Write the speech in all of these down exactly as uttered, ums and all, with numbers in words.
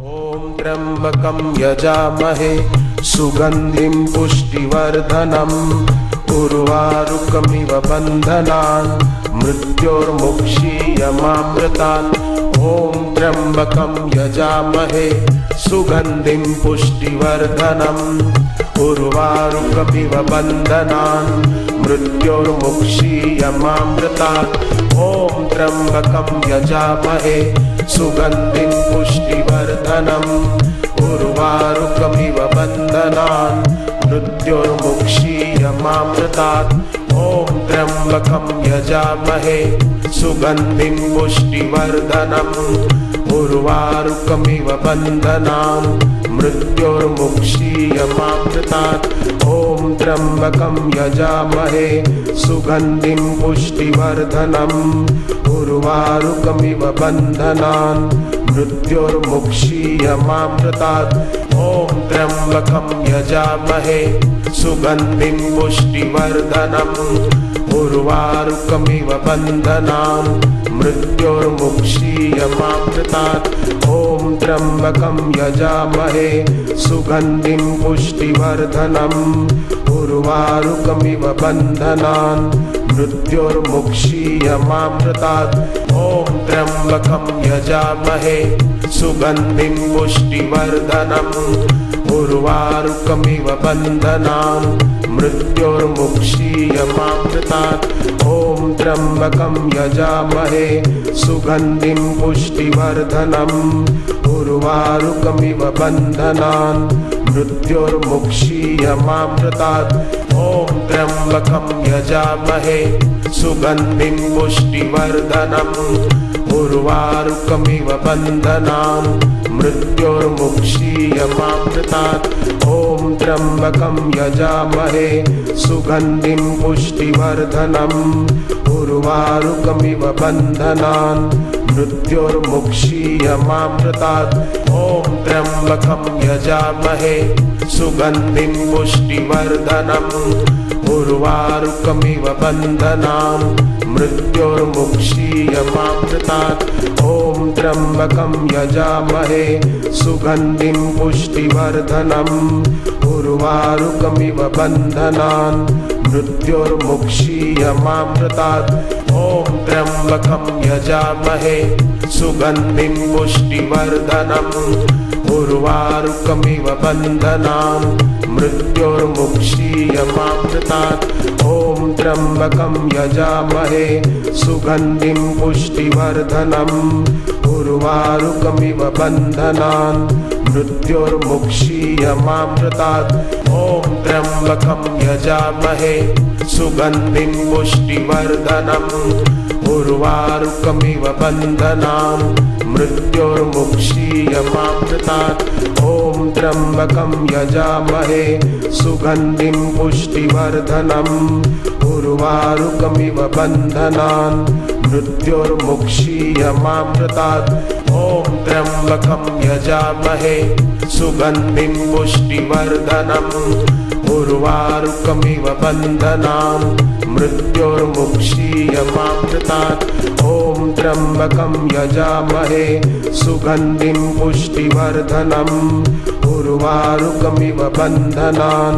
ॐ त्र्यम्बकं यजामहे सुगन्धिं पुष्टिवर्धनम् उर्वारुकमिव बन्धनान् मृत्योर्मुक्षीयमामृतात्। ॐ त्र्यम्बकं यजामहे सुगन्धिं पुष्टिवर्धनम् उर्वारुकमिव बन्धनान् मृत्योर्मुक्षीयमामृतात्। ॐ त्र्यम्बकं यजामहे सुगन्धिं पुष्टिवर्धनम् उर्वारुकमिव बन्धनान् मृत्योर्मुक्षीयमामृतात्। ॐ त्र्यम्बकं यजामहे सुगन्धिं पुष्टिवर्धनम् उर्वारुकमिव बन्धनान् मृत्योर्मुक्षीयमामृतात्। ॐ त्र्यम्बकं यजामहे सुगन्धिं पुष्टिवर्धनम् उर्वारुकमिव बन्धनान् मृत्योर्मुक्षीयमामृतात्। ॐ त्र्यम्बकं यजामहे सुगन्धिं पुष्टिवर्धनम् उर्वारुकमिव बन्धनान् मृत्योर्मुक्षीयमामृतात्। ॐ त्र्यम्बकं यजामहे सुगन्धिं पुष्टिवर्धनम् उर्वारुकमिव बन्धनान् मृत्योर्मुक्षीयमामृतात्। ॐ त्र्यम्बकं यजामहे सुगन्धिं पुष्टिवर्धनम् उर्वारुकमिव बन्धनान् मृत्योर्मुक्षीयमामृतात्। ॐ त्र्यम्बकं यजामहे सुगन्धिं पुष्टिवर्धनम् उर्वारुकमिव बन्धनान् मृत्योर्मुक्षीयमामृतात्। ॐ त्र्यम्बकं यजामहे सुगन्धिं पुष्टिवर्धनम् उर्वारुकमिव बन्धनान् मृत्योर्मुक्षीयमामृतात्। ॐ त्र्यम्बकं यजामहे सुगन्धिं पुष्टिवर्धनम् उर्वारुकमिव बन्धनान् मृत्योर्मुक्षीयमामृतात्। ॐ त्र्यम्बकं यजामहे सुगन्धिं पुष्टिवर्धनम् उर्वारुकमिव बन्धनान् मृत्योर्मुक्षीयमामृतात्। ॐ त्र्यम्बकं यजामहे सुगन्धिं पुष्टिवर्धनम् उर्वारुकमिव बन्धनान् मृत्योर्मुक्षीयमामृतात्। ॐ त्र्यम्बकं यजामहे सुगन्धिं पुष्टिवर्धनम् उर्वारुकमिव बन्धनान् मृत्योर्मुक्षीयमामृतात्। ॐ त्र्यम्बकं यजामहे सुगन्धिं पुष्टिवर्धनम् उर्वारुकमिव बन्धनान् मृत्योर्मुक्षीयमामृतात्। ॐ त्र्यम्बकं यजामहे सुगन्धिं पुष्टिवर्धनम् उर्वारुकमिव बन्धनान् मृत्योर्मुक्षीयमामृतात्। ॐ त्र्यम्बकं यजामहे सुगन्धिं पुष्टिवर्धनम् उर्वारुकमिव बन्धनान् मृत्योर्मुक्षीयमामृतात्। ॐ त्र्यम्बकं यजामहे सुगन्धिं पुष्टिवर्धनम् उर्वारुकमिव बन्धनान् मृत्योर्मुक्षीयमामृतात्। ॐ त्र्यम्बकं यजामहे सुगन्धिं पुष्टिवर्धनम् उर्वारुकमिव बन्धनान्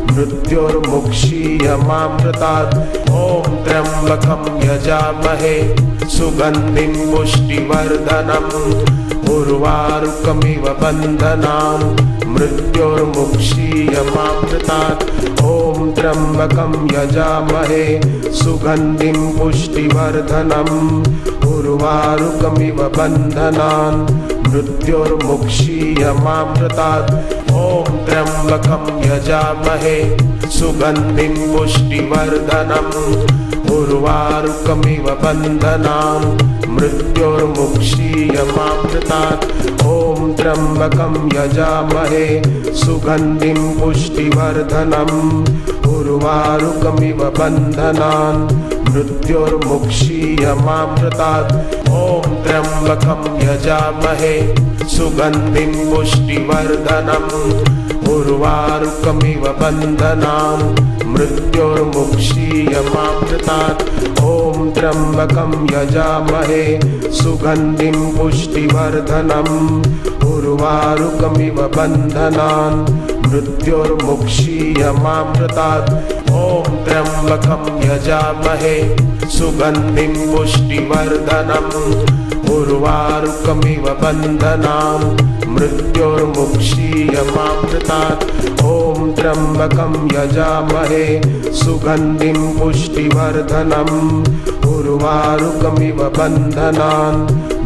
मृत्योर्मुक्षीयमामृतात्। ॐ त्र्यम्बकं यजामहे सुगन्धिं पुष्टिवर्धनम् उर्वारुकमिव बन्धनान् मृत्योर्मुक्षीयमामृतात्। ॐ त्र्यम्बकं यजामहे सुगन्धिं पुष्टिवर्धनम् उर्वारुकमिव बन्धनान् मृत्योर्मुक्षीयमामृतात्। ॐ त्र्यम्बकं यजामहे सुगन्धिं पुष्टिवर्धनम् उर्वारुकमिव बन्धनान् मृत्योर्मुक्षीयमामृतात्। ॐ त्र्यम्बकं यजामहे सुगन्धिं पुष्टिवर्धनम् उर्वारुकमिव बन्धनान् मृत्योर्मुक्षीयमामृतात्। ॐ त्र्यम्बकं यजामहे सुगन्धिं पुष्टिवर्धनम् उर्वारुकमिव बन्धनान् मृत्योर्मुक्षीयमामृतात्। ॐ त्र्यम्बकं यजामहे सुगन्धिं पुष्टिवर्धनम् उर्वारुकमिव उर्वारुकमिव बन्धनान् मृत्योर्मुक्षीयमामृतात्। ॐ त्र्यम्बकं यजामहे सुगन्धिं पुष्टिवर्धनम् उर्वारुकमिव बन्धनान् मृत्योर्मुक्षीयमामृतात्। ॐ त्र्यम्बकं यजामहे सुगन्धिं पुष्टिवर्धनम् उर्वारुकमिव बन्धनान्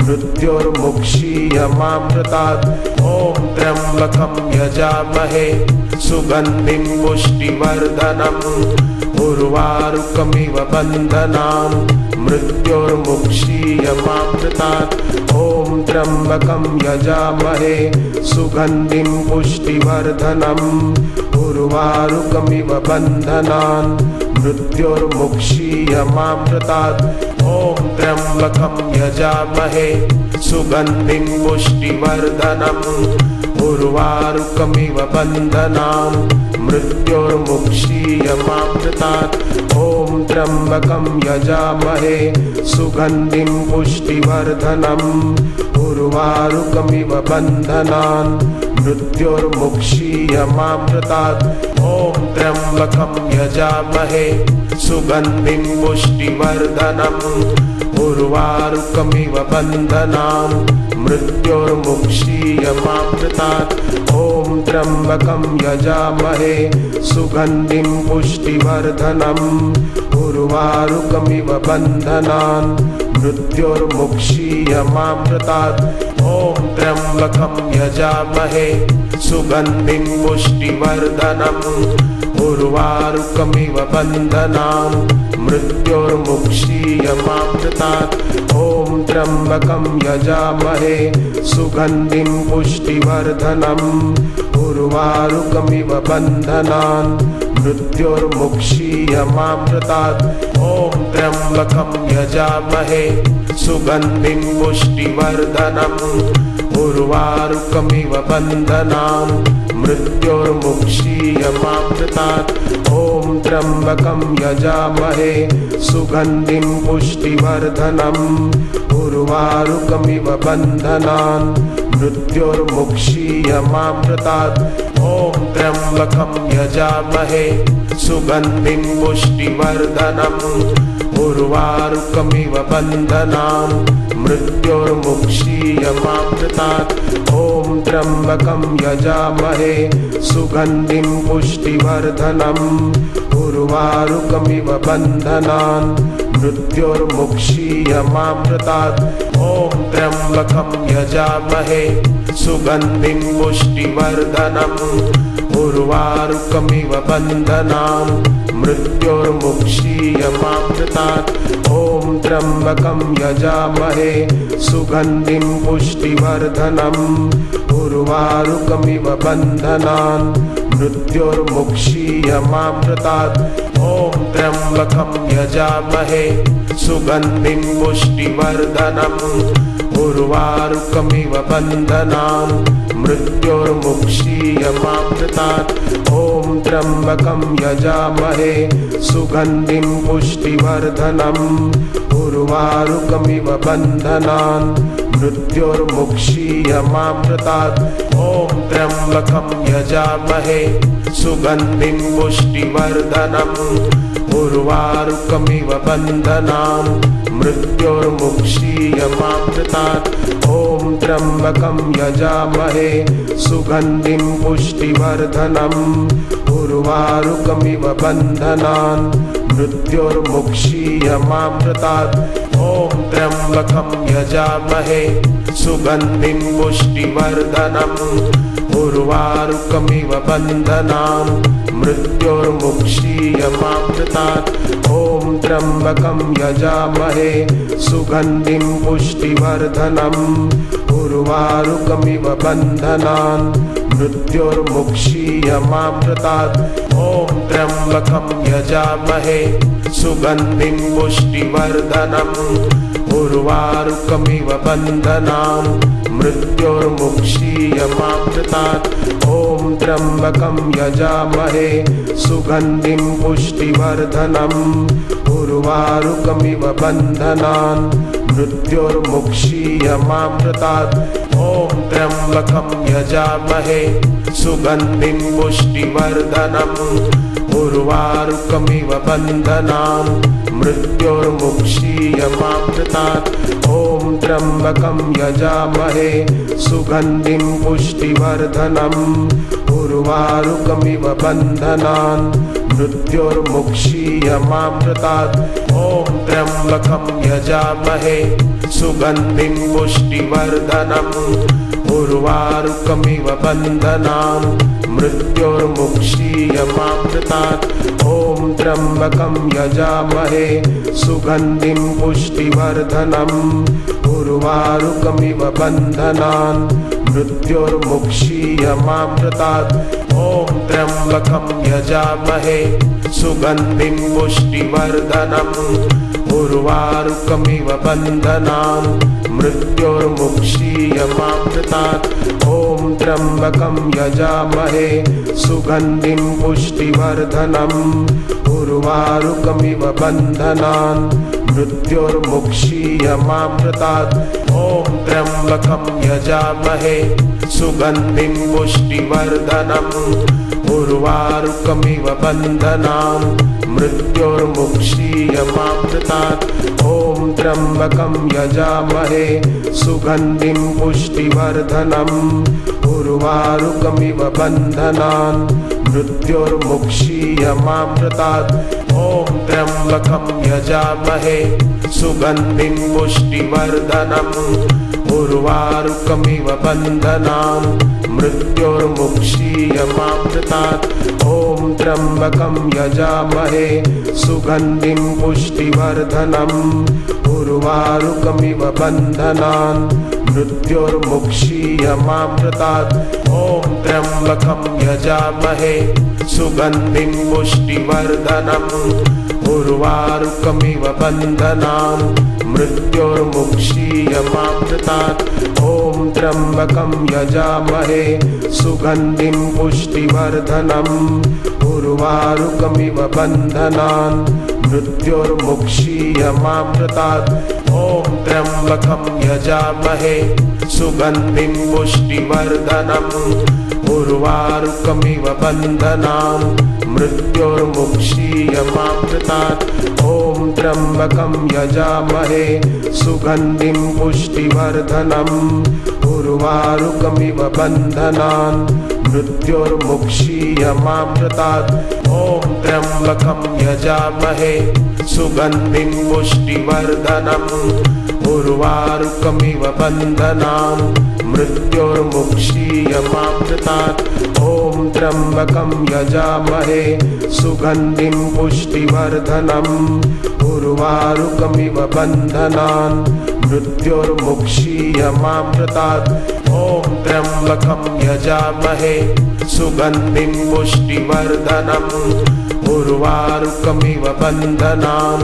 मृत्योर्मुक्षीयमामृतात्। ॐ त्र्यम्बकं यजामहे सुगन्धिं पुष्टिवर्धनम् उर्वारुकमिव बन्धनान् मृत्योर्मुक्षीयमामृतात्। ॐ त्र्यम्बकं यजामहे सुगन्धिं पुष्टिवर्धनम् उर्वारुकमिव बन्धनान् मृत्योर्मुक्षीयमामृतात्। ॐ त्र्यम्बकं यजामहे सुगन्धिं पुष्टिवर्धनम् उर्वारुकमिव बन्धनान् मृत्योर्मुक्षीयमामृतात्। ॐ त्र्यम्बकं यजामहे सुगन्धिं पुष्टिवर्धनम् उर्वारुकमिव बन्धनान् मृत्योर्मुक्षीयमामृतात्। ॐ त्र्यम्बकं यजामहे सुगन्धिं पुष्टिवर्धनम् उर्वारुकमिव बन्धनान् मृत्योर्मुक्षीयमामृतात्। ॐ त्र्यम्बकं यजामहे सुगन्धिं पुष्टिवर्धनम् उर्वारुकमिव बन्धनान् मृत्योर्मुक्षीयमामृतात्। ॐ त्र्यम्बकं यजामहे सुगन्धिं पुष्टिवर्धनम् उर्वारुकमिव बन्धनान् मृत्योर्मुक्षीयमामृतात्। ॐ त्र्यम्बकं यजामहे सुगन्धिं पुष्टिवर्धनम् उर्वारुकमिव बन्धनान् मृत्योर्मुक्षीयमामृतात्। ॐ त्र्यम्बकं यजामहे सुगन्धिं पुष्टिवर्धनम् उर्वारुकमिव बन्धनान् मृत्योर्मुक्षीयमामृतात्। ॐ त्र्यम्बकं यजामहे सुगन्धिं पुष्टिवर्धनम् उर्वारुकमिव बन्धनान् मृत्योर्मुक्षीयमामृतात्। ॐ त्र्यम्बकं यजामहे सुगन्धिं पुष्टिवर्धनम् उर्वारुकमिव बन्धनान् मृत्योर्मुक्षीयमामृतात्। ॐ त्र्यम्बकं यजामहे सुगन्धिं पुष्टिवर्धनम् उर्वारुकमिव बन्धनान् मृत्योर्मुक्षीयमामृतात्। ॐ त्र्यम्बकं यजामहे सुगन्धिं पुष्टिवर्धनम् उर्वारुकमिव बन्धनान् मृत्योर्मुक्षीयमामृतात्। ॐ त्र्यम्बकं यजामहे सुगन्धिं पुष्टिवर्धनम् उर्वारुकमिव बन्धनान् मृत्योर्मुक्षीयमामृतात्। ॐ त्र्यम्बकं यजामहे सुगन्धिं पुष्टिवर्धनम् उर्वारुकमिव बन्धनान् मृत्योर्मुक्षीयमामृतात्। ॐ त्र्यम्बकं यजामहे सुगन्धिं पुष्टिवर्धनम् उर्वारुकमिव बन्धनान् मृत्योर्मुक्षीयमामृतात्। ॐ त्र्यम्बकं यजामहे सुगन्धिं पुष्टिवर्धनम् उर्वारुकमिव बन्धनान् मृत्योर्मुक्षीयमामृतात्। ॐ त्र्यम्बकं यजामहे सुगन्धिं पुष्टिवर्धनम् उर्वारुकमिव बन्धनान् मृत्योर्मुक्षीयमामृतात्। ॐ त्र्यम्बकं यजामहे सुगन्धिं पुष्टिवर्धनम् उर्वारुकमिव बन्धनान् मृत्योर्मुक्षीयमामृतात्। ॐ त्र्यम्बकं यजामहे सुगन्धिं पुष्टिवर्धनम् उर्वारुकमिव बन्धनान् मृत्योर्मुक्षीयमामृतात्। ॐ त्र्यम्बकं यजामहे सुगन्धिं पुष्टिवर्धनम् उर्वारुकमिव बन्धनान् मृत्योर्मुक्षीयमामृतात्। ॐ त्र्यम्बकं यजामहे सुगन्धिं पुष्टिवर्धनम् उर्वारुकमिव बन्धनान् मृत्योर्मुक्षीयमामृतात्। ॐ त्र्यम्बकं यजामहे सुगन्धिं पुष्टिवर्धनम् उर्वारुकमिव बन्धनान् मृत्योर्मुक्षीयमामृतात् ॐ त्र्यम्बकं यजामहे सुगन्धिं पुष्टिवर्धनम् उर्वारुकमिव बन्धनान् मृत्योर्मुक्षीयमामृतात् ॐ त्र्यम्बकं यजामहे सुगन्धिं पुष्टिवर्धनम् उर्वारुकमिव बन्धनान् मृत्योर्मुक्षीयमामृतात् ॐ त्र्यम्बकं यजामहे सुगन्धिं पुष्टिवर्धनम् उर्वारुकमिव बन्धनान् मृत्योर्मुक्षीयमामृतात् ॐ त्र्यम्बकं यजामहे सुगन्धिं पुष्टिवर्धनम् उर्वारुकमिव बन्धनान् मृत्योर्मुक्षीयमामृतात् ॐ त्र्यम्बकं यजामहे सुगन्धिं पुष्टिवर्धनम् उर्वारुकमिव बन्धनान् मृत्योर्मुक्षीयमामृतात् ॐ त्र्यम्बकं यजामहे सुगन्धिं पुष्टिवर्धनम् उर्वारुकमिव बन्धनान् मृत्योर्मुक्षीयमामृतात् ॐ त्र्यम्बकं यजामहे सुगन्धिं पुष्टिवर्धनम् उर्वारुकमिव बन्धनान् मृत्योर्मुक्षीयमामृतात् ॐ त्र्यम्बकं यजामहे सुगन्धिं पुष्टिवर्धनम् उर्वारुकमिव बन्धनान् मृत्योर्मुक्षीयमामृतात् ॐ त्र्यम्बकं यजामहे सुगन्धिं पुष्टिवर्धनम् उर्वारुकमिव बन्धनान् मृत्योर्मुक्षीयमामृतात् ॐ त्र्यम्बकं यजामहे सुगन्धिं पुष्टिवर्धनम् उर्वारुकमिव बन्धनान् मृत्योर्मुक्षीयमामृतात् ॐ त्र्यम्बकं यजामहे सुगन्धिं पुष्टिवर्धनम् उर्वारुकमिव बन्धनान् मृत्योर्मुक्षीयमामृतात् ॐ त्र्यम्बकं यजामहे सुगन्धिं पुष्टिवर्धनम् उर्वारुकमिव बन्धनान् मृत्योर्मुक्षीयमामृतात् ॐ त्र्यम्बकं यजामहे सुगन्धिं पुष्टिवर्धनम् उर्वारुकमिव बन्धनान् मृत्योर्मुक्षीयमामृतात् ॐ त्र्यम्बकं यजामहे सुगन्धिं पुष्टिवर्धनम् उर्वारुकमिव बन्धनान् मृत्योर्मुक्षीयमामृतात् ॐ त्र्यम्बकं यजामहे सुगन्धिं पुष्टिवर्धनम् उर्वारुकमिव बन्धनान् मृत्योर्मुक्षीयमामृतात् ॐ त्र्यम्बकं यजामहे सुगन्धिं पुष्टिवर्धनम् उर्वारुकमिव बन्धनान्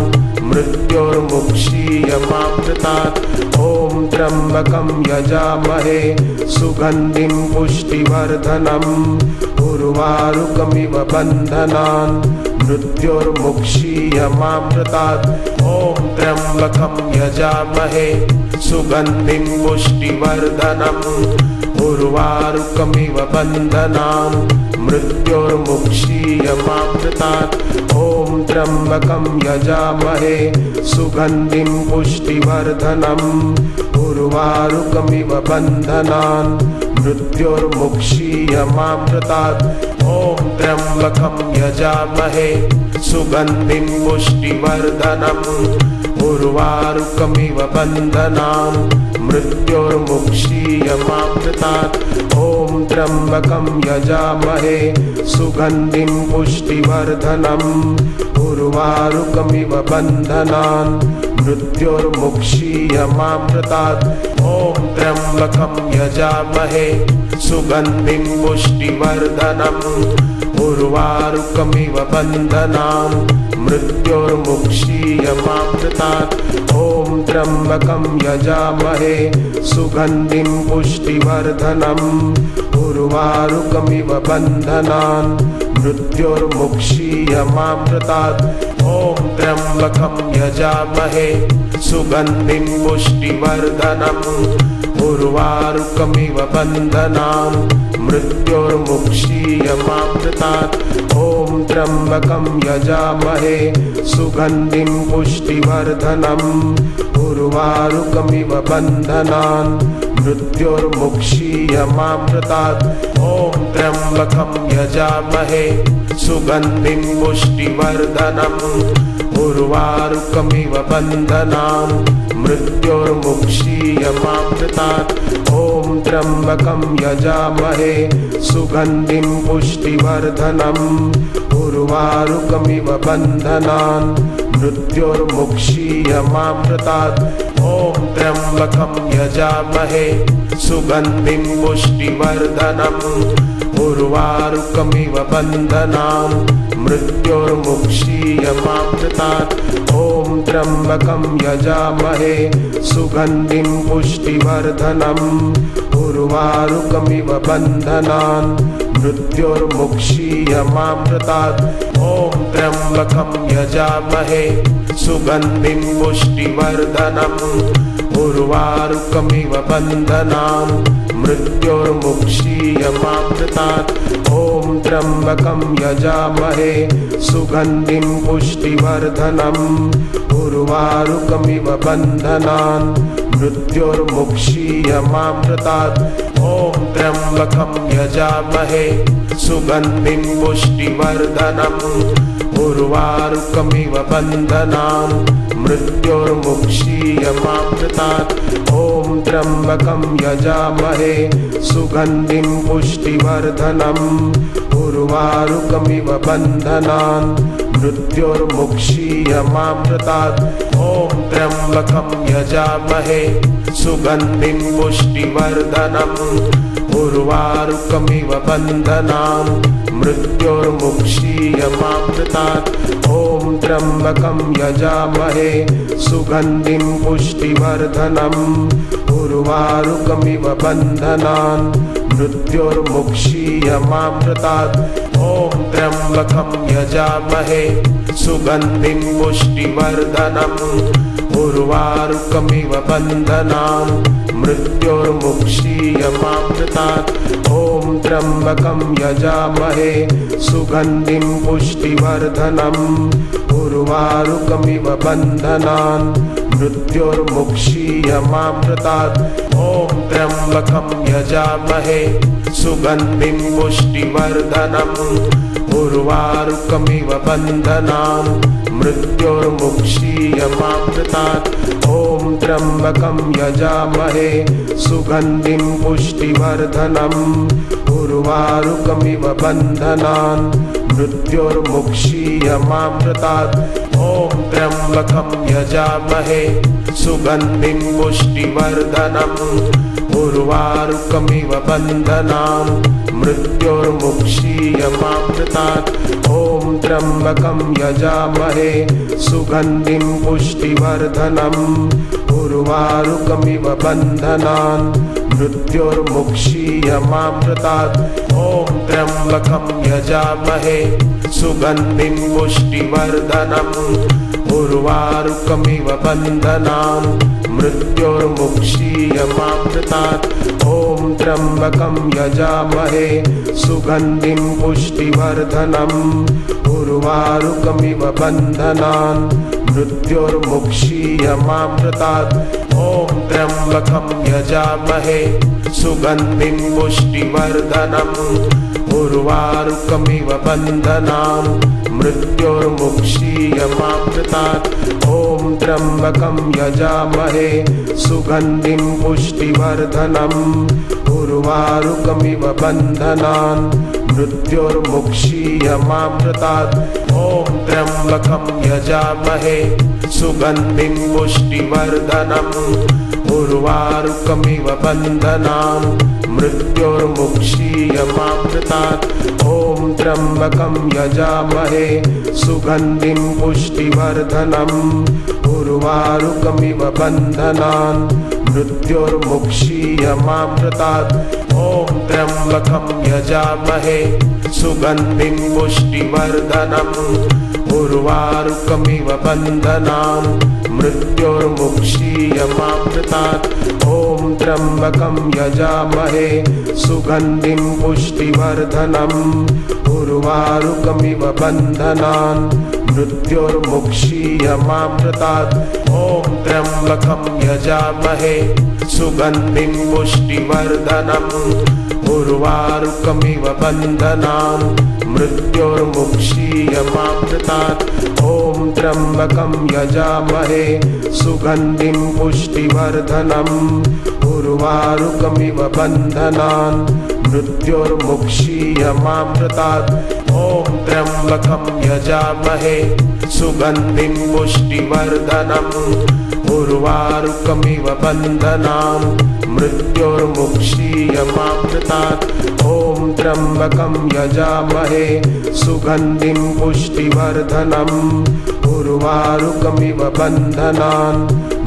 मृत्योर्मुक्षीयमामृतात् ॐ त्र्यम्बकं यजामहे सुगन्धिं पुष्टिवर्धनम् उर्वारुकमिव बन्धनान् मृत्योर्मुक्षीयमामृतात् ॐ त्र्यम्बकं यजामहे सुगन्धिं पुष्टिवर्धनम् उर्वारुकमिव बन्धनान् मृत्योर्मुक्षीयमामृतात् ॐ त्र्यम्बकं यजामहे सुगन्धिं पुष्टिवर्धनम् उर्वारुकमिव बन्धनान् मृत्योर्मुक्षीयमामृतात् ॐ त्र्यम्बकं यजामहे सुगन्धिं पुष्टिवर्धनम् उर्वारुकमिव बन्धनान् मृत्योर्मुक्षीयमामृतात् ॐ त्र्यम्बकं यजामहे सुगन्धिं पुष्टिवर्धनम् उर्वारुकमिव बन्धनान् मृत्योर्मुक्षीयमामृतात् ॐ त्र्यम्बकं यजामहे सुगन्धिं पुष्टिवर्धनम् उर्वारुकमिव बन्धनान् मृत्योर्मुक्षीयमामृतात् ॐ त्र्यम्बकं यजामहे सुगन्धिं पुष्टिवर्धनम् उर्वारुकमिव बन्धनान् मृत्योर्मुक्षीयमामृतात् ॐ त्र्यम्बकं यजामहे सुगन्धिं पुष्टिवर्धनम् उर्वारुकमिव बन्धनान् मृत्योर्मुक्षीयमामृतात्। ॐ त्र्यम्बकं यजामहे सुगन्धिं पुष्टिवर्धनम् उर्वारुकमिव बन्धनान् मृत्योर्मुक्षीयमामृतात्। ॐ त्र्यम्बकं यजामहे सुगन्धिं पुष्टिवर्धनम् उर्वारुकमिव बन्धनान् मृत्योर्मुक्षीयमामृतात्। ॐ त्र्यम्बकं यजामहे सुगन्धिं पुष्टिवर्धनम् उर्वारुकमिव बन्धनान् मृत्योर्मुक्षीयमामृतात्। ॐ त्र्यम्बकं यजामहे सुगन्धिं पुष्टिवर्धनम् उर्वारुकमिव बन्धनान् मृत्योर्मुक्षीयमामृतात्। ॐ त्र्यम्बकं यजामहे सुगन्धिं पुष्टिवर्धनम् उर्वारुकमिव बन्धनान् मृत्योर्मुक्षीयमामृतात्। ॐ त्र्यम्बकं यजामहे सुगन्धिं पुष्टिवर्धनम् उर्वारुकमिव बन्धनान् मृत्योर्मुक्षीयमामृतात्। ॐ त्र्यम्बकं यजामहे सुगन्धिं पुष्टिवर्धनम् उर्वारुकमिव बन्धनान् मृत्योर्मुक्षीयमामृतात्। ॐ त्र्यम्बकं यजामहे सुगन्धिं पुष्टिवर्धनम् उर्वारुकमिव बन्धनान् मृत्योर्मुक्षीयमामृतात्। ॐ त्र्यम्बकं यजामहे सुगन्धिं पुष्टिवर्धनम् उर्वारुकमिव बन्धनान् मृत्योर्मुक्षीयमामृतात्। ॐ त्र्यम्बकं यजामहे सुगन्धिं पुष्टिवर्धनम् उर्वारुकमिव बन्धनान् मृत्योर्मुक्षीयमामृतात्। ॐ त्र्यम्बकं यजामहे सुगन्धिं पुष्टिवर्धनम् उर्वारुकमिव बन्धनान् मृत्योर्मुक्षीयमामृतात्। ॐ त्र्यम्बकं यजामहे सुगन्धिं पुष्टिवर्धनम् उर्वारुकमिव बन्धनान् मृत्योर्मुक्षीयमामृतात्। ॐ त्र्यम्बकं यजामहे सुगन्धिं पुष्टिवर्धनम् उर्वारुकमिव बन्धनान् मृत्योर्मुक्षीयमामृतात्। ॐ त्र्यम्बकं यजामहे सुगन्धिं पुष्टिवर्धनम् उर्वारुकमिव बन्धनान् मृत्योर्मुक्षीयमामृतात्। ॐ त्र्यम्बकं यजामहे सुगन्धिं पुष्टिवर्धनम् उर्वारुकमिव बन्धनान् मृत्योर्मुक्षीयमामृतात्। ॐ त्र्यम्बकं यजामहे सुगन्धिं पुष्टिवर्धनम् उर्वारुकमिव बन्धनान् मृत्योर्मुक्षीयमामृतात्। ॐ त्र्यम्बकं यजामहे सुगन्धिं पुष्टिवर्धनम् उर्वारुकमिव बन्धनान् मृत्योर्मुक्षीयमामृतात्। ॐ त्र्यम्बकं यजामहे सुगन्धिं पुष्टिवर्धनम् उर्वारुकमिव बन्धनान् मृत्योर्मुक्षीयमामृतात्। ॐ त्र्यम्बकं यजामहे सुगन्धिं पुष्टिवर्धनम् उर्वारुकमिव बन्धनान् मृत्योर्मुक्षीयमामृतात्। ॐ त्र्यम्बकं यजामहे सुगन्धिं पुष्टिवर्धनम् उर्वारुकमिव बन्धनान् मृत्योर्मुक्षीयमामृतात्। ॐ त्र्यम्बकं यजामहे सुगन्धिं पुष्टिवर्धनम् उर्वारुकमिव बन्धनान् मृत्योर्मुक्षीयमामृतात्। ॐ त्र्यम्बकं यजामहे सुगन्धिं पुष्टिवर्धनम् उर्वारुकमिव बन्धनान् मृत्योर्मुक्षीयमामृतात्। ॐ त्र्यम्बकं यजामहे सुगन्धिं पुष्टिवर्धनम् उर्वारुकमिव बन्धनान् मृत्योर्मुक्षीयमामृतात्। ॐ त्र्यम्बकं यजामहे सुगन्धिं पुष्टिवर्धनम् उर्वारुकमिव बन्धनान् मृत्योर्मुक्षीयमामृतात्। ॐ त्र्यम्बकं यजामहे सुगन्धिं पुष्टिवर्धनम् उर्वारुकमिव बन्धनान् मृत्योर्मुक्षीयमामृतात्। ॐ त्र्यम्बकं यजामहे सुगन्धिं पुष्टिवर्धनम् उर्वारुकमिव बन्धनान् मृत्योर्मुक्षीयमामृतात्। ॐ त्र्यम्बकं यजामहे सुगन्धिं पुष्टिवर्धनम् उर्वारुकमिव बन्धनान् मृत्योर्मुक्षीयमामृतात्। ॐ त्र्यम्बकं यजामहे सुगन्धिं पुष्टिवर्धनम् उर्वारुकमिव बन्धनान् मृत्योर्मुक्षीयमामृतात्। ॐ त्र्यम्बकं यजामहे सुगन्धिं पुष्टिवर्धनम् उर्वारुकमिव बन्धनान्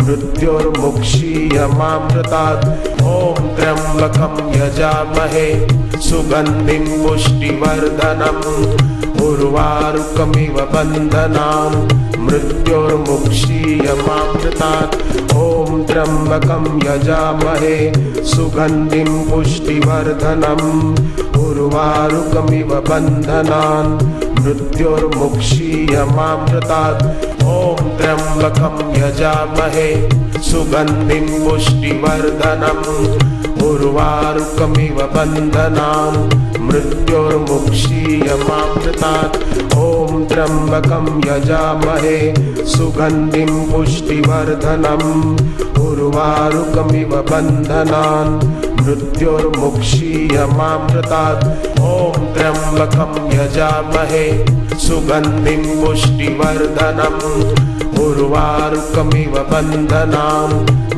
मृत्योर्मुक्षीयमामृतात्। ॐ त्र्यम्बकं यजामहे सुगन्धिं पुष्टिवर्धनम् उर्वारुकमिव बन्धनान् मृत्योर्मुक्षीयमामृतात्। ॐ त्र्यम्बकं यजामहे सुगन्धिं पुष्टिवर्धनम् उर्वारुकमिव बन्धनान् मृत्योर्मुक्षीयमामृतात्। ॐ त्र्यम्बकं यजामहे सुगन्धिं पुष्टिवर्धनम् उर्वारुकमिव बन्धनान् मृत्योर्मुक्षीयमामृतात्। ॐ त्र्यम्बकं यजामहे सुगन्धिं पुष्टिवर्धनम् उर्वारुकमिव बन्धनान् मृत्योर्मुक्षीयमामृतात्। ॐ त्र्यम्बकं यजामहे सुगन्धिं पुष्टिवर्धनम् उर्वारुकमिव बन्धनान्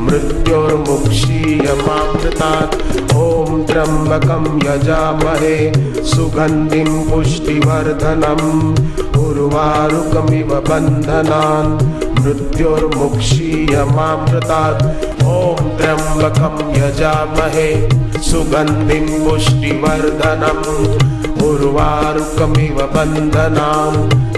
मृत्योर्मुक्षीयमामृतात्। ॐ त्र्यम्बकं यजामहे सुगन्धिं पुष्टिवर्धनम् उर्वारुकमिव बन्धनान् मृत्योर्मुक्षीयमामृतात्। ॐ त्र्यम्बकं यजामहे सुगन्धिं पुष्टिवर्धनम् उर्वारुकमिव बन्धनान्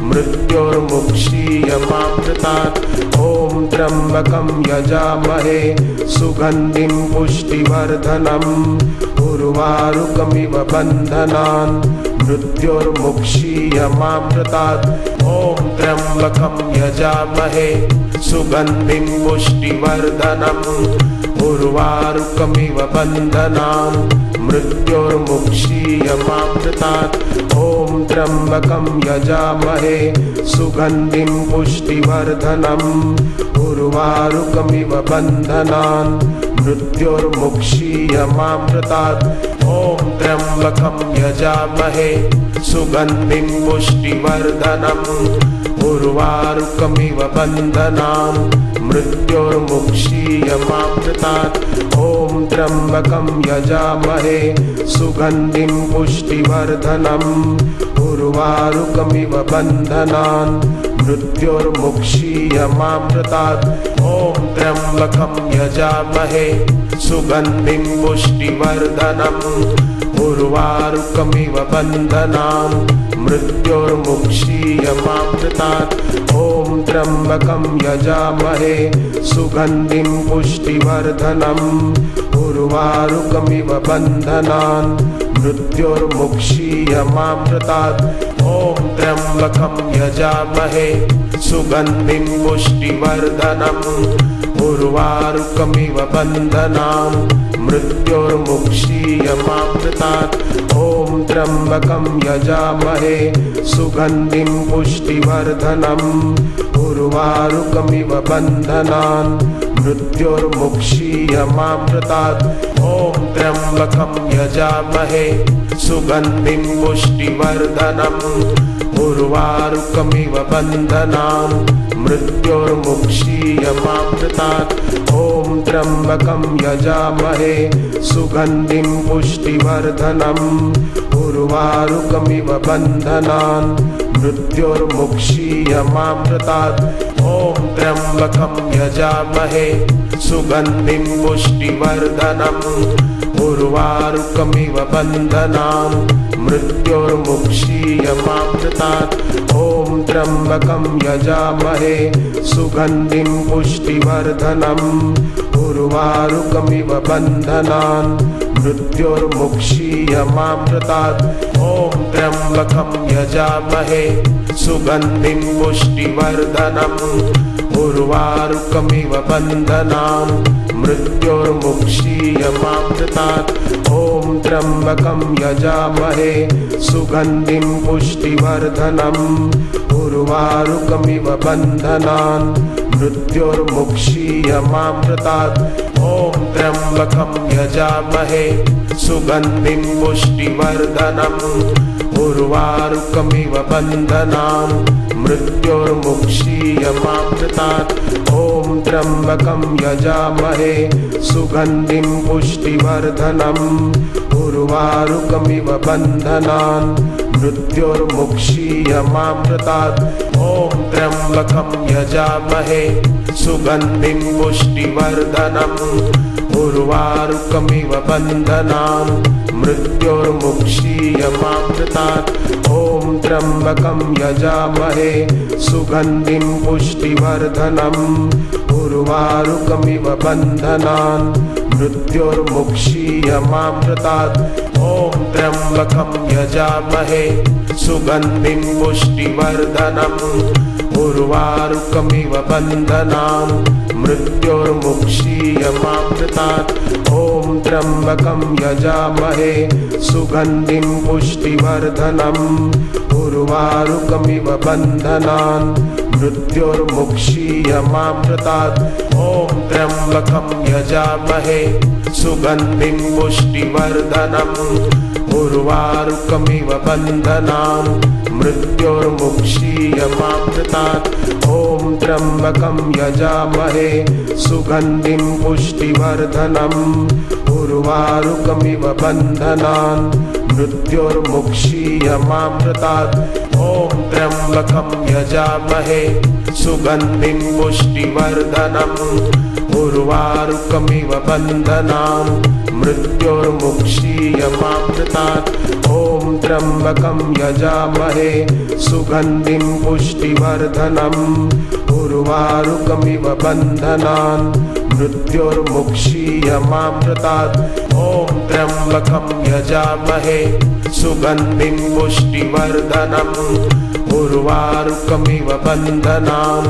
मृत्योर्मुक्षीयमामृतात्। ॐ त्र्यम्बकं यजामहे सुगन्धिं पुष्टिवर्धनम् उर्वारुकमिव बन्धनान् मृत्योर्मुक्षीयमामृतात्। ॐ त्र्यम्बकं यजामहे सुगन्धिं पुष्टिवर्धनम् उर्वारुकमिव बन्धनान् मृत्योर्मुक्षीयमामृतात्। ॐ त्र्यम्बकं यजामहे सुगन्धिं पुष्टिवर्धनम् उर्वारुकमिव बन्धनान् मृत्योर्मुक्षीयमामृतात्। ॐ त्र्यम्बकं यजामहे सुगन्धिं पुष्टिवर्धनम् उर्वारुकमिव बन्धनान् मृत्योर्मुक्षीयमामृतात्। ॐ त्र्यम्बकं यजामहे सुगन्धिं पुष्टिवर्धनम् उर्वारुकमिव बन्धनान् मृत्योर्मुक्षीयमामृतात्। ॐ त्र्यम्बकं यजामहे सुगन्धिं पुष्टिवर्धनम् उर्वारुकमिव बन्धनान् मृत्योर्मुक्षीयमामृतात्। ॐ त्र्यम्बकं यजामहे सुगन्धिं पुष्टिवर्धनम् उर्वारुकमिव बन्धनान् मृत्योर्मुक्षीयमामृतात्। ॐ त्र्यम्बकं यजामहे सुगन्धिं पुष्टिवर्धनम् उर्वारुकमिव बन्धनान् मृत्योर्मुक्षीयमामृतात्। ॐ त्र्यम्बकं यजामहे सुगन्धिं पुष्टिवर्धनम् उर्वारुकमिव बन्धनान् मृत्योर्मुक्षीयमामृतात्। ॐ त्र्यम्बकं यजामहे सुगन्धिं पुष्टिवर्धनम् उर्वारुकमिव बन्धनान् मृत्योर्मुक्षीयमामृतात्। ॐ त्र्यम्बकं यजामहे सुगन्धिं पुष्टिवर्धनम् उर्वारुकमिव बन्धनान् मृत्योर्मुक्षीयमामृतात्। ॐ त्र्यम्बकं यजामहे सुगन्धिं पुष्टिवर्धनम् उर्वारुकमिव बन्धनान् मृत्योर्मुक्षीयमामृतात्। ॐ त्र्यम्बकं यजामहे सुगन्धिं पुष्टिवर्धनम् उर्वारुकमिव बन्धनान् मृत्योर्मुक्षीयमामृतात्। ॐ त्र्यम्बकं यजामहे सुगन्धिं पुष्टिवर्धनम् उर्वारुकमिव बन्धनान् मृत्योर्मुक्षीयमामृतात्। ॐ त्र्यम्बकं यजामहे सुगन्धिं पुष्टिवर्धनम् उर्वारुकमिव बन्धनान् मृत्योर्मुक्षीयमामृतात्। ॐ त्र्यम्बकं यजामहे सुगन्धिं पुष्टिवर्धनम् उर्वारुकमिव बन्धनान् मृत्योर्मुक्षीयमामृतात्। ॐ त्र्यम्बकं यजामहे सुगन्धिं पुष्टिवर्धनम् उर्वारुकमिव बन्धनान् मृत्योर्मुक्षीयमामृतात्। ॐ त्र्यम्बकं यजामहे सुगन्धिं पुष्टिवर्धनम् उर्वारुकमिव बन्धनान् मृत्योर्मुक्षीयमामृतात्। ॐ त्र्यम्बकं यजामहे सुगन्धिं पुष्टिवर्धनम् उर्वारुकमिव बन्धनान् मृत्योर्मुक्षीयमामृतात्। ॐ त्र्यम्बकं यजामहे सुगन्धिं पुष्टिवर्धनम् उर्वारुकमिव बन्धनान् मृत्योर्मुक्षीयमामृतात्। ॐ त्र्यम्बकं यजामहे सुगन्धिं पुष्टिवर्धनम् उर्वारुकमिव बन्धनान् मृत्योर्मुक्षीयमामृतात्। ॐ त्र्यम्बकं यजामहे सुगन्धिं पुष्टिवर्धनम् उर्वारुकमिव बन्धनान् मृत्योर्मुक्षीयमामृतात्। ॐ त्र्यम्बकं यजामहे सुगन्धिं पुष्टिवर्धनम् उर्वारुकमिव बन्धनान् मृत्योर्मुक्षीयमामृतात्। ॐ त्र्यम्बकं यजामहे सुगन्धिं पुष्टिवर्धनम् उर्वारुकमिव बन्धनान् मृत्योर्मुक्षीयमामृतात्। ॐ त्र्यम्बकं यजामहे सुगन्धिं पुष्टिवर्धनम् उर्वारुकमिव बन्धनान् मृत्योर्मुक्षीयमामृतात्। ॐ त्र्यम्बकं यजामहे सुगन्धिं पुष्टिवर्धनम् उर्वारुकमिव बन्धनान्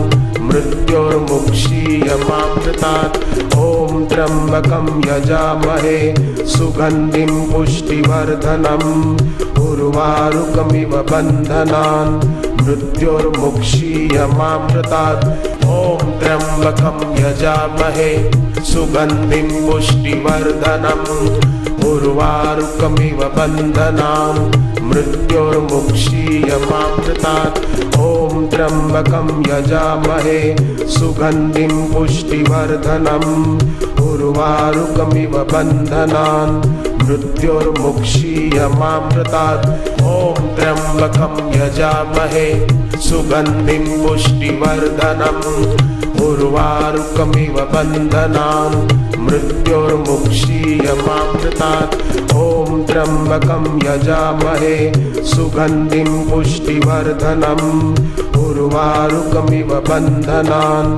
मृत्योर्मुक्षीयमामृतात्। ॐ त्र्यम्बकं यजामहे सुगन्धिं पुष्टिवर्धनम् उर्वारुकमिव बन्धनान् मृत्योर्मुक्षीयमामृतात्। ॐ त्र्यम्बकं यजामहे सुगन्धिं पुष्टिवर्धनम् उर्वारुकमिव बन्धनान् मृत्योर्मुक्षीयमामृतात्। ॐ त्र्यम्बकं यजामहे सुगन्धिं पुष्टिवर्धनम् उर्वारुकमिव बन्धनान् मृत्योर्मुक्षीयमामृतात्। ॐ त्र्यम्बकं यजामहे सुगन्धिं पुष्टिवर्धनम् उर्वारुकमिव बन्धनान् मृत्योर्मुक्षीयमामृतात्। ॐ त्र्यम्बकं यजामहे सुगन्धिं पुष्टिवर्धनम् उर्वारुकमिव बन्धनान्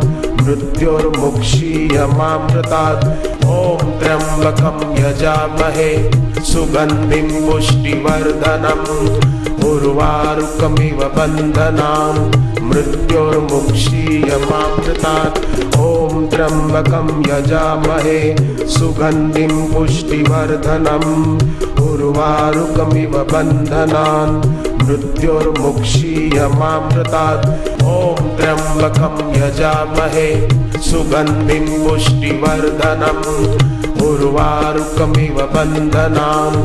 मृत्योर्मुक्षीयमामृतात्। ॐ त्र्यम्बकं यजामहे सुगन्धिं पुष्टिवर्धनम् उर्वारुकमिव बन्धनान् मृत्योर्मुक्षीयमामृतात्। ॐ त्र्यम्बकं यजामहे सुगन्धिं पुष्टिवर्धनम् उर्वारुकमिव बन्धनान् मृत्योर्मुक्षीयमामृतात्। ॐ त्र्यम्बकं यजामहे सुगन्धिं पुष्टिवर्धनम् उर्वारुकमिव बन्धनान्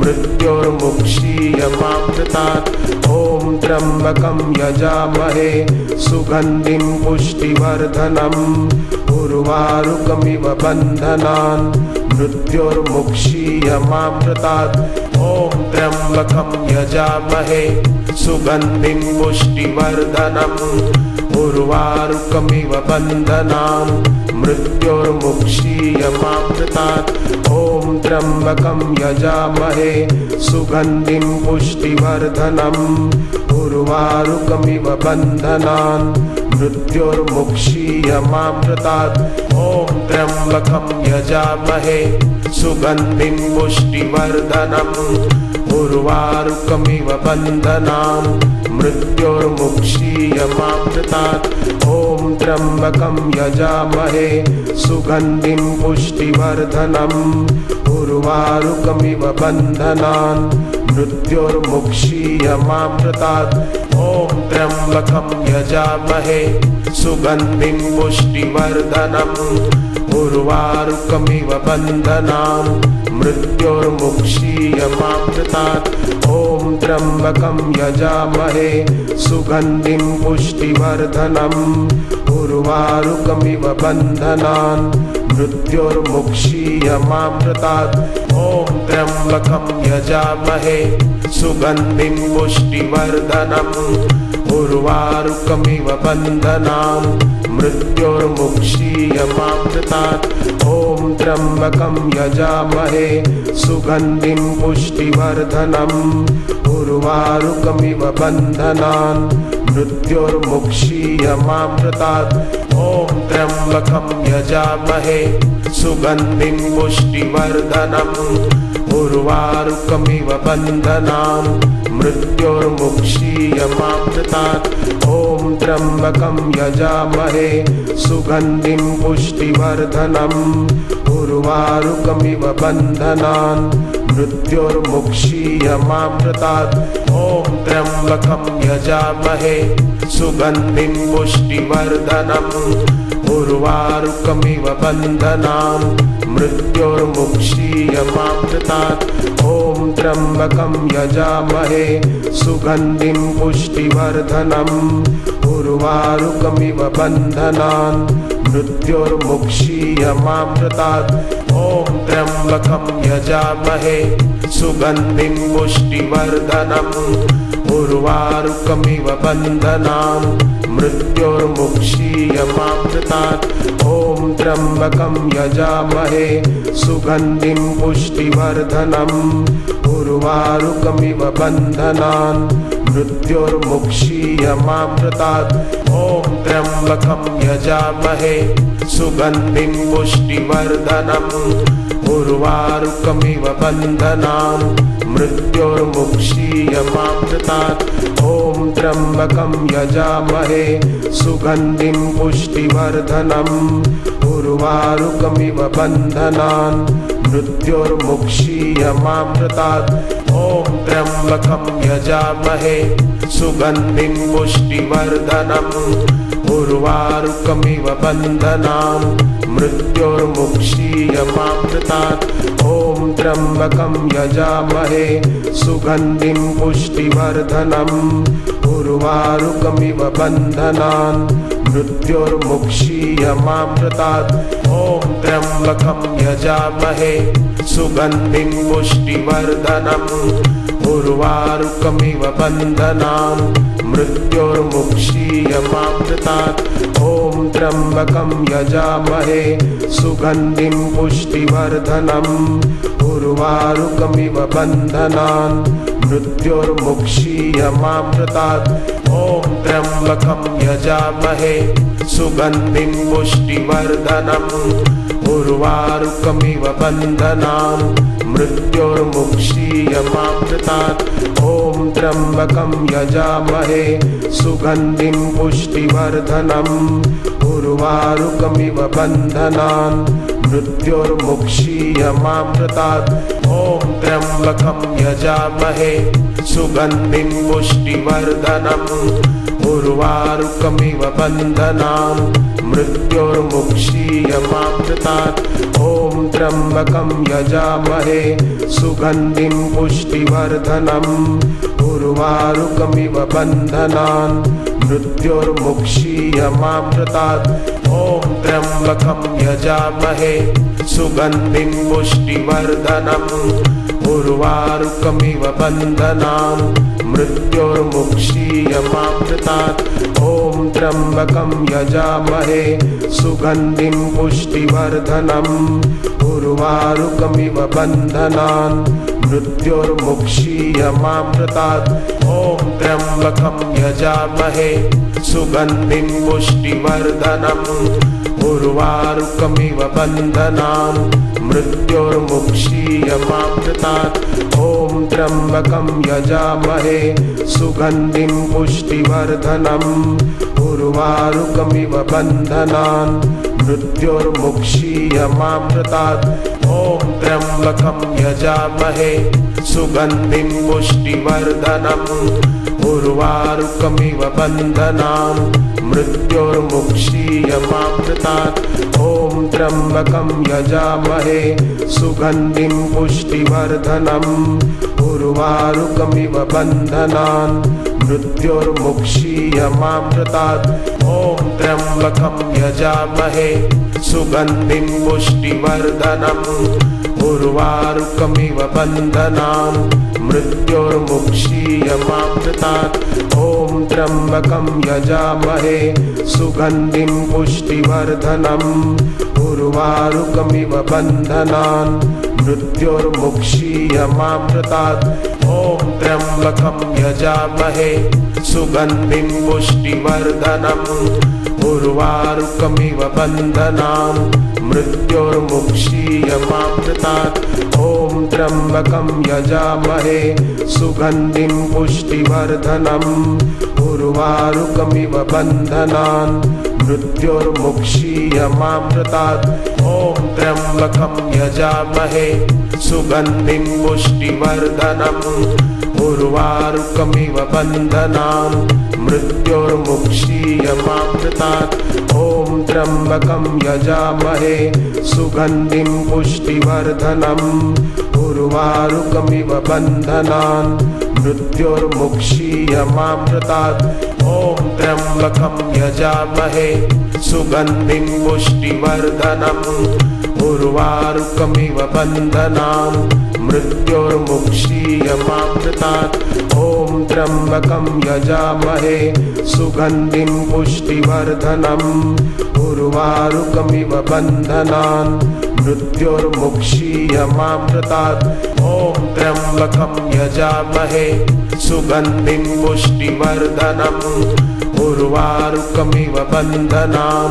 मृत्योर्मुक्षीयमामृतात्। ॐ त्र्यम्बकं यजामहे सुगन्धिं पुष्टिवर्धनम् उर्वारुकमिव बन्धनान् मृत्योर्मुक्षीयमामृतात्। ॐ त्र्यम्बकं यजामहे सुगन्धिं पुष्टिवर्धनम् उर्वारुकमिव बन्धनान् मृत्योर्मुक्षीयमामृतात् ॐ त्र्यम्बकं यजामहे सुगन्धिं पुष्टिवर्धनम् उर्वारुकमिव बन्धनान् मृत्योर्मुक्षीयमामृतात् ॐ त्र्यम्बकं यजामहे सुगन्धिं पुष्टिवर्धनम् उर्वारुकमिव बन्धनान् मृत्योर्मुक्षीयमामृतात् ॐ त्र्यम्बकं यजामहे सुगन्धिं पुष्टिवर्धनम् उर्वारुकमिव बन्धनान् मृत्योर्मुक्षीयमामृतात् ॐ त्र्यम्बकं यजामहे सुगन्धिं पुष्टिवर्धनम् उर्वारुकमिव बन्धनान् मृत्योर्मुक्षीयमामृतात् ॐ त्र्यम्बकं यजामहे सुगन्धिं पुष्टिवर्धनम् उर्वारुकमिव बन्धनान् मृत्योर्मुक्षीयमामृतात् ॐ त्र्यम्बकं यजामहे सुगन्धिं पुष्टिवर्धनम् उर्वारुकमिव बन्धनान् मृत्योर्मुक्षीयमामृतात् ॐ त्र्यम्बकं यजामहे सुगन्धिं पुष्टिवर्धनम् उर्वारुकमिव बन्धनान् मृत्योर्मुक्षीयमामृतात् ॐ त्र्यम्बकं यजामहे सुगन्धिं पुष्टिवर्धनम् उर्वारुकमिव बन्धनान् मृत्योर्मुक्षीयमामृतात् ॐ त्र्यम्बकं यजामहे सुगन्धिं पुष्टिवर्धनम् उर्वारुकमिव बन्धनान् मृत्योर्मुक्षीयमामृतात् ॐ त्र्यम्बकं यजामहे सुगन्धिं पुष्टिवर्धनम् उर्वारुकमिव बन्धनान् मृत्योर्मुक्षीयमामृतात् ॐ त्र्यम्बकं यजामहे सुगन्धिं पुष्टिवर्धनम् उर्वारुकमिव बन्धनान् मृत्योर्मुक्षीयमामृतात् ॐ त्र्यम्बकं यजामहे सुगन्धिं पुष्टिवर्धनम् उर्वारुकमिव बन्धनान् मृत्योर्मुक्षीयमामृतात् ॐ त्र्यम्बकं यजामहे सुगन्धिं पुष्टिवर्धनम् उर्वारुकमिव बन्धनान् मृत्योर्मुक्षीयमामृतात् ॐ त्र्यम्बकं यजामहे सुगन्धिं पुष्टिवर्धनम् उर्वारुकमिव बन्धनान् मृत्योर्मुक्षीयमामृतात् ॐ त्र्यम्बकं यजामहे सुगन्धिं पुष्टिवर्धनम् उर्वारुकमिव बन्धनान् मृत्योर्मुक्षीयमामृतात् ॐ त्र्यम्बकं यजामहे सुगन्धिं पुष्टिवर्धनम् उर्वारुकमिव बन्धनान् मृत्योर्मुक्षीयमामृतात् ॐ त्र्यम्बकं यजामहे सुगन्धिं पुष्टिवर्धनम् उर्वारुकमिव बन्धनान् मृत्योर्मुक्षीयमामृतात् ॐ त्र्यम्बकं यजामहे सुगन्धिं पुष्टिवर्धनम् उर्वारुकमिव बन्धनान् मृत्योर्मुक्षीयमामृतात् ॐ त्र्यम्बकं यजामहे सुगन्धिं पुष्टिवर्धनम् उर्वारुकमिव बन्धनान् मृत्योर्मुक्षीयमामृतात् ॐ त्र्यम्बकं यजामहे सुगन्धिं पुष्टिवर्धनम् उर्वारुकमिव बन्धनान् मृत्योर्मुक्षीयमामृतात् ॐ त्र्यम्बकं यजामहे सुगन्धिं पुष्टिवर्धनम् उर्वारुकमिव बन्धनान् मृत्योर्मुक्षीयमामृतात् ॐ त्र्यम्बकं यजामहे सुगन्धिं पुष्टिवर्धनम् उर्वारुकमिव बन्धनान् मृत्योर्मुक्षीयमामृतात् ॐ त्र्यम्बकं यजामहे सुगन्धिं पुष्टिवर्धनम् उर्वारुकमिव बन्धनान् मृत्योर्मुक्षीयमामृतात् ॐ त्र्यम्बकं यजामहे सुगन्धिं पुष्टिवर्धनम् उर्वारुकमिव बन्धनान् मृत्योर्मुक्षीयमामृतात्। ॐ त्र्यम्बकं यजामहे सुगन्धिं पुष्टिवर्धनम् उर्वारुकमिव बन्धनान् मृत्योर्मुक्षीयमामृतात्। ॐ त्र्यम्बकं यजामहे सुगन्धिं पुष्टिवर्धनम् उर्वारुकमिव बन्धनान् मृत्योर्मुक्षीयमामृतात्। ॐ त्र्यम्बकं यजामहे सुगन्धिं पुष्टिवर्धनम् उर्वारुकमिव बन्धनान् मृत्योर्मुक्षीयमामृतात्। ॐ त्र्यम्बकं यजामहे सुगन्धिं पुष्टिवर्धनम् उर्वारुकमिव बन्धनान् मृत्योर्मुक्षीयमामृतात्। ॐ त्र्यम्बकं यजामहे सुगन्धिं पुष्टिवर्धनम् उर्वारुकमिव बन्धनान् मृत्योर्मुक्षीयमामृतात्। ॐ त्र्यम्बकं यजामहे सुगन्धिं पुष्टिवर्धनम् उर्वारुकमिव बन्धनान् मृत्योर्मुक्षीयमामृतात्। ॐ त्र्यम्बकं यजामहे सुगन्धिं पुष्टिवर्धनम् उर्वारुकमिव बन्धनान् मृत्योर्मुक्षीयमामृतात्। ॐ त्र्यम्बकं यजामहे सुगन्धिं पुष्टिवर्धनम् उर्वारुकमिव बन्धनान् मृत्योर्मुक्षीयमामृतात्। ॐ त्र्यम्बकं यजामहे सुगन्धिं पुष्टिवर्धनम् उर्वारुकमिव बन्धनान् मृत्योर्मुक्षीयमामृतात्। ॐ त्र्यम्बकं यजामहे सुगन्धिं पुष्टिवर्धनम् उर्वारुकमिव बन्धनान् मृत्योर्मुक्षीयमामृतात्। ॐ त्र्यम्बकं यजामहे सुगन्धिं पुष्टिवर्धनम् उर्वारुकमिव बन्धनान् मृत्योर्मुक्षीयमामृतात्। ॐ त्र्यम्बकं यजामहे सुगन्धिं पुष्टिवर्धनम् उर्वारुकमिव बन्धनान् मृत्योर्मुक्षीयमामृतात्। ॐ त्र्यम्बकं यजामहे सुगन्धिं पुष्टिवर्धनम् उर्वारुकमिव बन्धनान् मृत्योर्मुक्षीयमामृतात्। ॐ त्र्यम्बकं यजामहे सुगन्धिं पुष्टिवर्धनम् उर्वारुकमिव बन्धनान्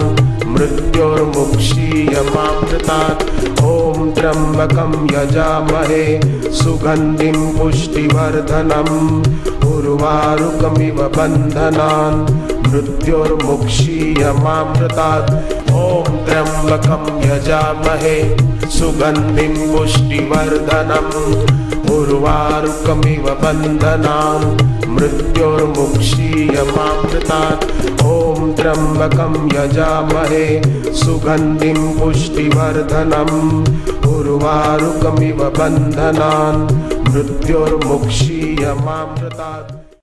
मृत्योर्मुक्षीयमामृतात्। ॐ त्र्यम्बकं यजामहे सुगन्धिं पुष्टिवर्धनम् उर्वारुकमिव बन्धनान् मृत्योर्मुक्षीयमामृतात्। ॐ त्र्यम्बकं यजामहे सुगन्धिं पुष्टिवर्धनम् उर्वारुकमिव बन्धनान् मृत्योर्मुक्षीयमामृतात्। ॐ त्र्यम्बकं यजामहे सुगन्धिं पुष्टिवर्धनम् उर्वारुकमिव बन्धनान् मृत्योर्मुक्षीयमामृतात्।